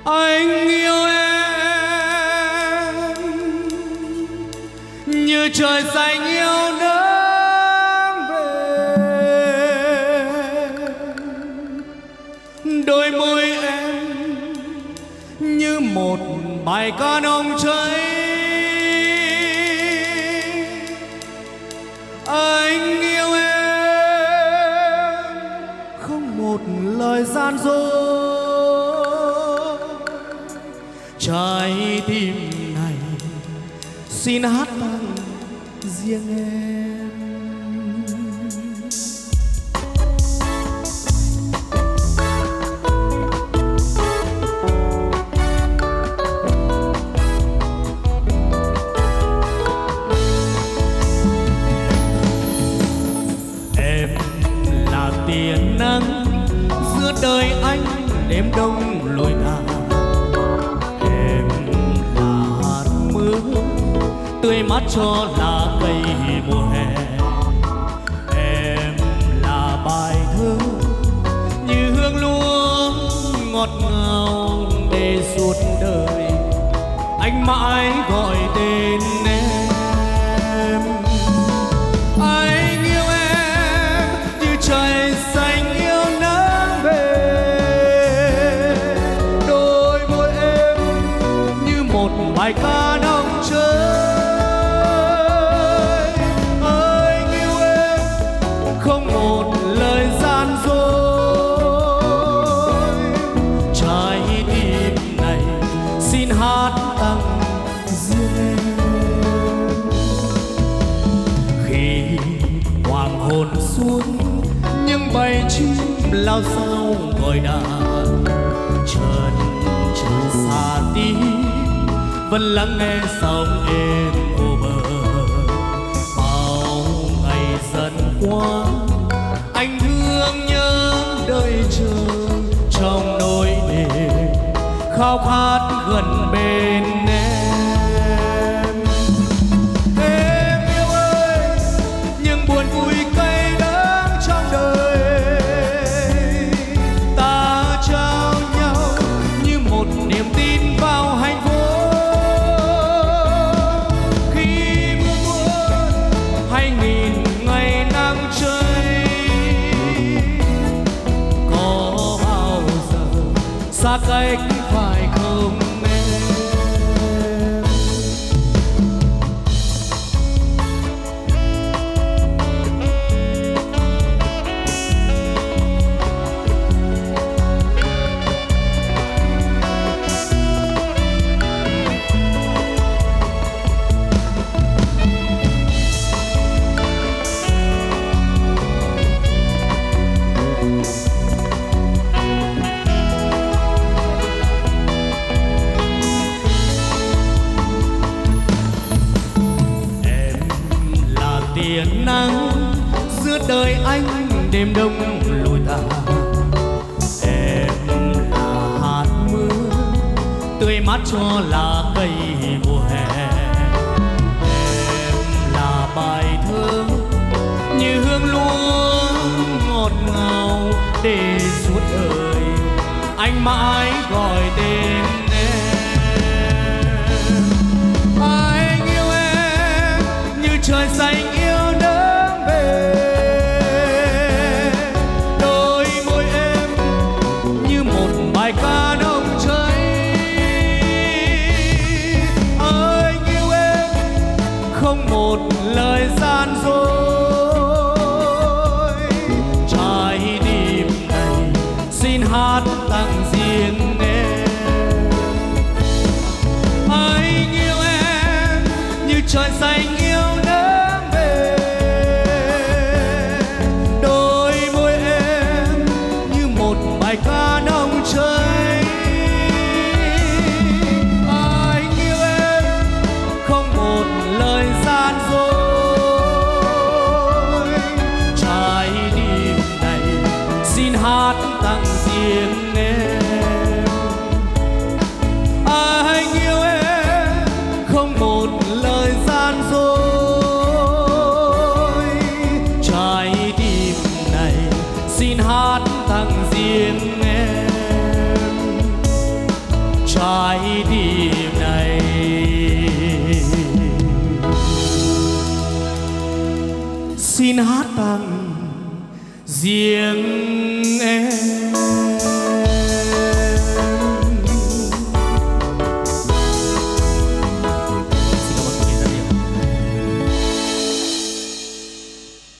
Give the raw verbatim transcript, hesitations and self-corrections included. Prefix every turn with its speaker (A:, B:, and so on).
A: Anh yêu em như trời xanh yêu nắng về, đôi môi em như một bài ca nồng cháy. Anh yêu em không một lời gian dối, trái tim này xin hát tặng riêng em. Em là tia nắng giữa đời anh đêm đông lùi tàn, tươi mát cho lá cây mùa hè. Em là bài thơ như hương lúa ngọt ngào để suốt đời anh mãi gọi tên em. Anh yêu em như trời xanh yêu nắng về, đôi môi em như một bài ca nồng cháy. Bay chim lao sao gọi đàn, chân trời xa tí vẫn lắng nghe sóng êm vô bờ. Bao ngày dần qua anh thương nhớ đợi chờ trong nỗi niềm khao khát gần bên em. Em yêu ơi những buồn vui cay đắng trong đời niềm tin vào hạnh phúc. Khi mưa buồn hay nghìn ngày nắng cháy, có bao giờ xa cách phải không em? Tia nắng giữa đời anh đêm đông lùi tàn. Em là hạt mưa tươi mát cho lá cây mùa hè. Em là bài thơ như hương lúa ngọt ngào để suốt đời anh mãi gọi tên em. Anh yêu em như trời xanh lời gian dối, trái tim này xin hát tặng riêng em. Anh yêu em như trời xanh yêu nắng về, đôi môi em như một bài ca nồng cháy. Anh yêu em không một lời gian dối, hát tặng riêng em. Anh yêu em không một lời gian dối, trái tim này. Xin hát tặng riêng em.